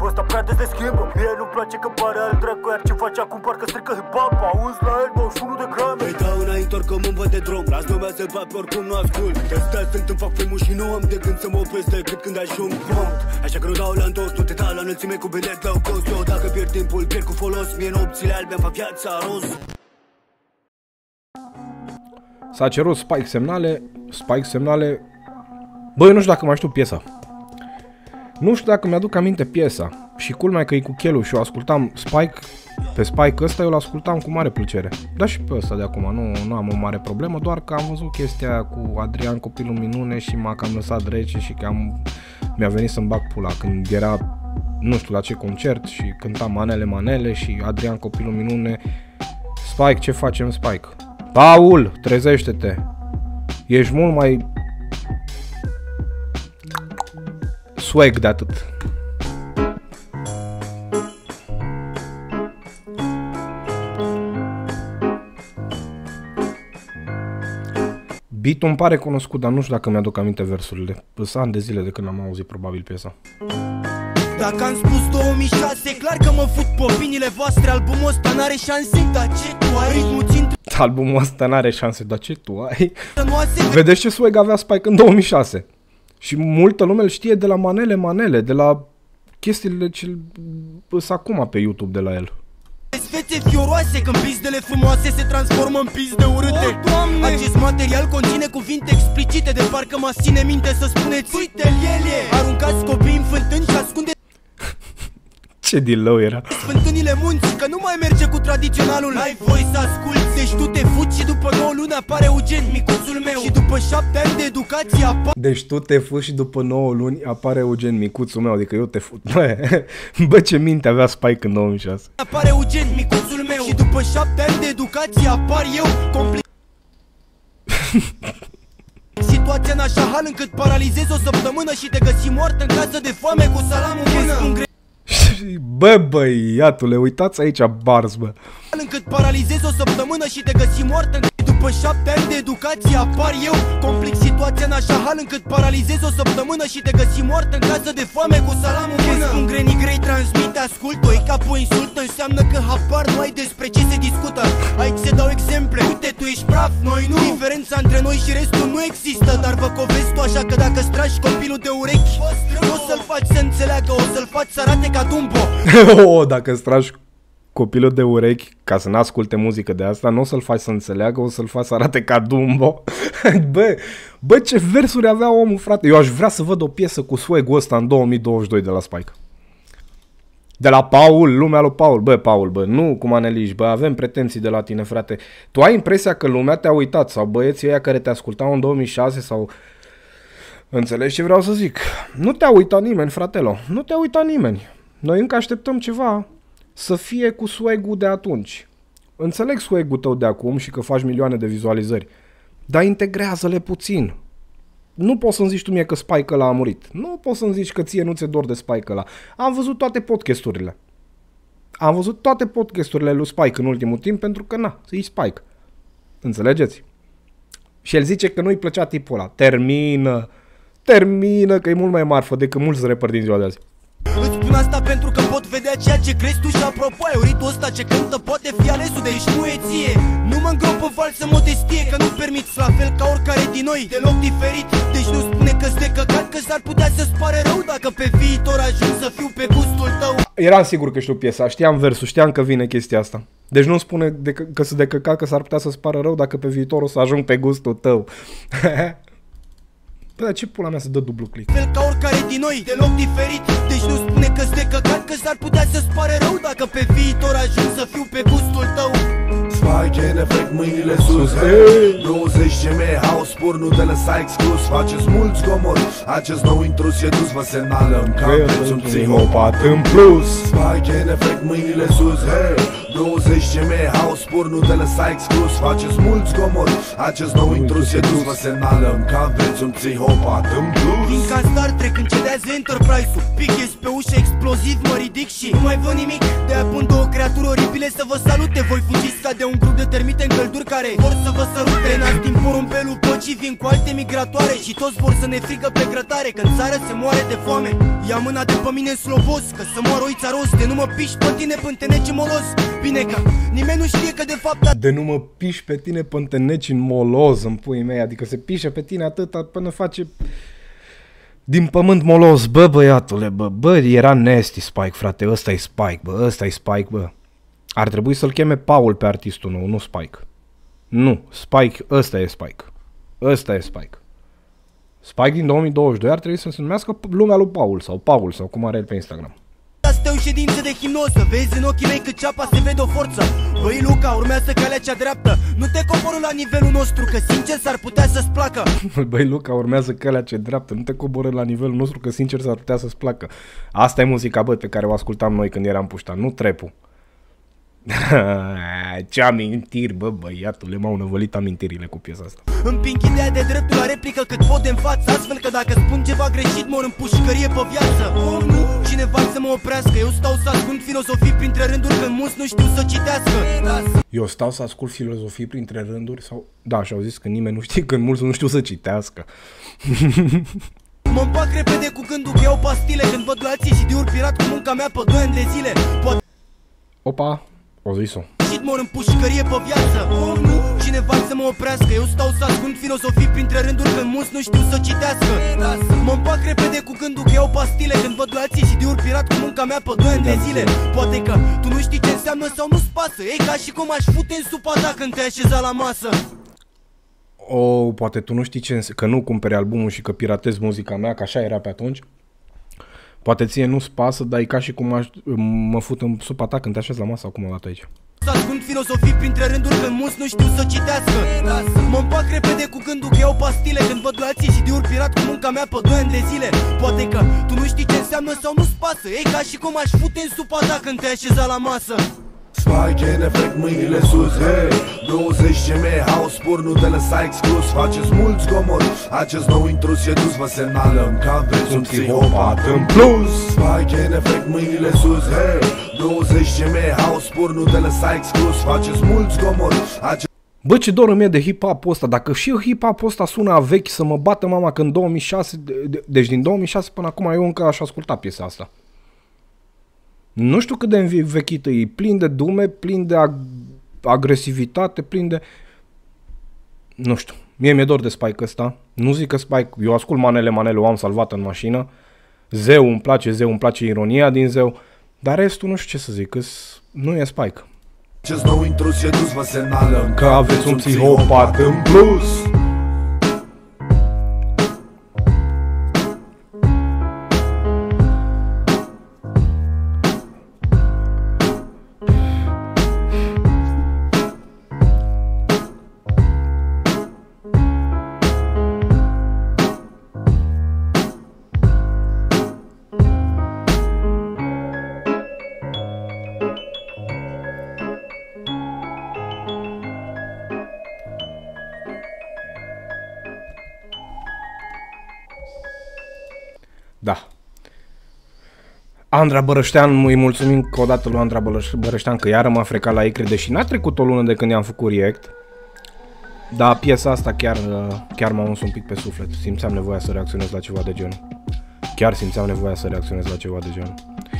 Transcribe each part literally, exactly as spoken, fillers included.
Bă, ăsta prea des de schimbă. Mie nu-mi place că pare al dracu, iar ce face acum parcă strică hip-hop. Auzi la el douăzeci și unu de grame. Îi dau înainte oricum îmi văd de drum. Las lumea să fac pe oricum nu ascult. Testat sunt, îmi fac filmul și nu am de gând să mă opresc decât când ajung punct. Așa că nu dau la întos, nu te dau la înălțime cu bilet low cost. Eu dacă pierd timpul, pierd cu folos. Mie nopțile albe am fac viața roz. S-a cerut Spike semnale, Spike semnale. Băi, eu nu știu dacă mai știu piesa. Nu știu dacă mi-aduc aminte piesa. Și culmea că e cu Chelu și eu ascultam Spike. Pe Spike ăsta eu l-ascultam cu mare plăcere. Dar și pe ăsta de acum nu, nu am o mare problemă. Doar că am văzut chestia cu Adrian Copilul Minune și m-a cam lăsat rece și că am, mi-a venit să-mi bag pula când era nu știu la ce concert și cânta Manele Manele și Adrian Copilul Minune. Spike, ce facem, Spike? Paul, trezește-te. Ești mult mai swag de atât. Beat-ul îmi pare cunoscut, dar nu știu dacă mi-aduc aminte versurile. Sunt ani de zile de când am auzit probabil piesa. Dacă am spus două mii șase, clar că mă fut pe opiniile voastre. Albumul ăsta n-are șanse, dar ce tu ai? Ritmul țin... Albumul ăsta n-are șanse, dar ce tu ai? Vedeți ce swag avea Spike în două mii șase. Și multă lume îl știe de la Manele Manele, de la chestiile ce sunt acum pe YouTube de la el. Fete fioroase, când pizdele frumoase se transformă în pizde urâte. Oh, acest material conține cuvinte explicite, de parcă mă ține minte să spuneți: uite-l, el e. Aruncați copii în fântâni și ascunde ce dilău era. Fântânile munții, că nu mai merge cu tradiționalul. Ai voie să asculti, deci tu te fugi și după nouă luni apare Eugen, micuțul meu. Și după șapte ani de educație apare... Deci tu te fugi și după nouă luni apare Eugen, micuțul meu, adică eu te fut. Bă, bă, ce minte avea Spike în două mii șase. Apare Eugen, micuțul meu. Și după șapte ani de educație apar eu, complicat. Situația în așa hal încât paralizezi o săptămână și te găsi moart în casă de foame cu salamul în mână. Bă, băiatule, uitați aici bars, bă. Încât paralizezi o săptămână și te găsi moart în... După șapte ani de educație apar eu, complic situația în așa hal încât paralizezi o săptămână și te găsi moart în casă de foame cu salamul în mână. Un grenii grei transmite, ascult-o, e ca o insultă, înseamnă că habar nu ai despre ce se discută. Aici se dau exemple, uite, tu ești praf, noi nu. Diferența între noi și restul nu există, dar vă covezi tu, așa că dacă stragi copilul de urechi, o să-l faci să înțeleagă, o să-l faci să arate ca Dumbo. Oh, dacă stragi copilul de urechi ca să n-asculte muzică de asta, nu o să-l faci să înțeleagă, o să-l faci să arate ca Dumbo. Bă, bă, ce versuri avea omul, frate. Eu aș vrea să văd o piesă cu swag-ul ăsta în două mii douăzeci și doi de la Spike. De la Paul, lumea lui Paul. Bă, Paul, bă, nu cum aneliși, bă, avem pretenții de la tine, frate. Tu ai impresia că lumea te-a uitat, sau băieții ăia care te ascultau în două mii șase, sau... Înțelegi ce vreau să zic? Nu te-a uitat nimeni, fratelo. Nu te-a uitat nimeni. Noi încă așteptăm ceva să fie cu swag-ul de atunci. Înțeleg swag-ul tău de acum și că faci milioane de vizualizări, dar integrează-le puțin. Nu poți să-mi zici tu mie că Spike ăla a murit. Nu poți să-mi zici că ție nu ți-e dor de Spike ăla. Am văzut toate podcasturile. Am văzut toate podcasturile lui Spike în ultimul timp pentru că, na, e Spike. Înțelegeți? Și el zice că nu-i plăcea tipul ăla. Termină. Termină, că e mult mai marfă decât mulți rapperi din ziua de azi. Îți spun asta pentru că pot vedea ceea ce crezi tu și apropo ai uritul ăsta ce cântă poate fi alesul de aici nu e ție. Nu mă îngrop în falsă modestie că nu permiți la fel ca oricare din noi deloc diferit. Deci nu spune că-s de căcat că s-ar putea să-ți pare rău dacă pe viitor ajung să fiu pe gustul tău. Eram sigur că știu piesa, știam versul, știam că vine chestia asta. Deci nu spune de că sunt de căcat că s-ar putea să-ți pară rău dacă pe viitor o să ajung pe gustul tău. Bă, ce pula mea să dă dublu click? Fel ca oricare din noi, deloc diferit. Deci nu spune că-s de căcat că s-ar putea să-ți pare rău dacă pe viitor ajung să fiu pe gustul tău. Spike în efect, mâinile sus, hey! douăzeci de mii house pur, nu te lăsa exclus. Faceți mult zgomot, acest nou intrus e dus. Vă semnalăm că aveți un psihopat în plus. Spike în efect, mâinile sus, hey! douăzeci de mii house pur, nu te lăsa exclus. Faceți mult zgomot, acest nou intrus e dus. Vă semnalăm că aveți un psihopat în plus. Din ca Star Trek încedează Enterprise-ul. Pichez pe ușă exploziv, mă ridic și nu mai văd nimic. De-aia pun două creaturi oribile să vă salute. Voi fugiți ca de un grup de termite în călduri care vor să vă sărute. Nați din porumbelul păcii vin cu alte migratoare și toți vor să ne frigă pe grătare, că în țară se moare de foame. Ia mâna de pe mine în slovos, că să moară oița rost. De nu mă piși pe tine pânteneci în molos. Bine că nimeni nu știe că de fapt De nu mă piși pe tine pânteneci în moloz, în puii mei. Adică se pișe pe tine atâta până face din pământ molos. Bă, băiatule, bă, bă, era nasty Spike, frate. Ăsta e Spike, bă, ăsta e Spike, bă. Ar trebui să-l cheme Paul pe artistul nou, nu Spike. Nu, Spike, ăsta e Spike. Ăsta e Spike. Spike din două mii douăzeci și doi ar trebui să se numească Lumea lui Paul sau Paul sau cum are el pe Instagram. asta e o ședință de hipnoză. Vezi în ochii mei că ceapa se vede o forță. Băi Luca, urmează calea cea dreaptă. Nu te coboră la nivelul nostru, că sincer s-ar putea să-ți placă. Băi Luca, urmează calea cea dreaptă. Nu te coboră la nivelul nostru, că sincer s-ar putea să-ți placă. Asta e muzica, bă, pe care o ascultam noi când eram puștan, nu trepul. Ce amintiri, bă, băiatule, m-au năvălit amintirile cu piesa asta. Împing ideea de dreptul la replică cât pot de în față, astfel că dacă spun ceva greșit mor în pușcărie pe viață. Oh, nu, cineva să mă oprească. Eu stau să ascund filozofii printre rânduri când mulți nu știu să citească. Eu stau să ascult filozofii printre rânduri sau... Da, și-au zis că nimeni nu știe, când mulți nu știu să citească. Mă împac repede cu gândul că iau pastile când văd glații și diur pirat cu munca mea pe doi ani de zile. Poate... Opa, o zis-o. mor în pușcărie pe viață. Oh, nu, cineva să mă oprească. Eu stau să ascund filozofii printre rânduri când mulți nu știu să citească. Mă împac repede cu gândul că iau pastile când văd glații și diur pirat cu munca mea pe doi ani de zile. Poate că tu nu știi ce înseamnă sau nu-ți pasă. E ca și cum aș fute în supa ta când te-ai așezat la masă. Oh, poate tu nu știi ce înseamnă, că nu cumperi albumul și că piratezi muzica mea, că așa era pe atunci. Poate ție nu-ți pasă, dar e ca și cum aș, mă fut în supa ta când te așezi la masă. Acum o dată aici. Să ascund filozofii printre rânduri când mulți nu știu să citească. Mă împac repede cu gândul că iau pastile când văd glații și diur pirat cu munca mea pe doi ani de zile. Poate că tu nu știi ce înseamnă sau nu-ți pasă. E ca și cum aș fute în supa ta când te-ai așezat la masă. Spike în efect, mâinile sus, hey douăzeci de mii house pur, nu te lăsa exclus. Faceți mult zgomot, acest nou intrus e dus. Vă semnalăm că aveți un psihopat în plus. Spike în efect, mâinile sus, hey douăzeci de mii house pur, nu te lăsa exclus. Faceți mult zgomot, acest... Bă, ce dor îmi e de hip-hop-ul ăsta. Dacă și hip-hop-ul ăsta sună a vechi, să mă bată mama, că în două mii șase, deci din două mii șase până acum eu încă aș asculta piesa asta. Nu știu cât de învechită e, plin de dume, plin de ag agresivitate, plin de... Nu știu, mie mi-e dor de Spike ăsta. Nu zic că Spike, eu ascult Manele Manele, o am salvat în mașină. Zeu îmi place, Zeu îmi place ironia din Zeu. Dar restul nu știu ce să zic, că nu e Spike. Acest nou intrus e dus, vă semnalăm că aveți un psihopat în plus. Da. Andra Bărăștean, îi mulțumim că o dată lui Andra Bărăștean că iară m-a frecat la Icre, deși n-a trecut o lună de când i-am făcut react. Dar piesa asta chiar, chiar m-a uns un pic pe suflet. Simțeam nevoia să reacționez la ceva de genul. Chiar simțeam nevoia să reacționez la ceva de genul.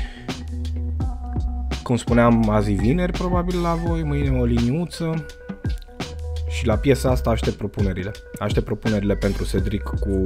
Cum spuneam, azi vineri probabil la voi, mâine o liniuță. Și la piesa asta aștept propunerile. Aștept propunerile pentru Cedric cu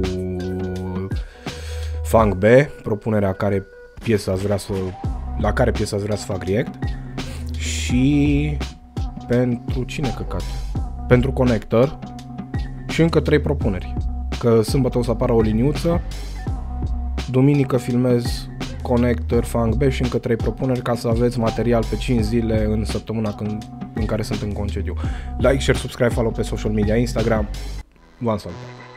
Funk B, propunerea care piesa ați vrea să, la care piesa ați vrea să fac react. Și pentru cine căcat? Pentru Connector. Și încă trei propuneri. Că sâmbătă o să apară o liniuță, duminică filmez Connector, Funk B și încă trei propuneri ca să aveți material pe cinci zile în săptămâna când, în care sunt în concediu. Like, share, subscribe, follow pe social media, Instagram. V-am salutat!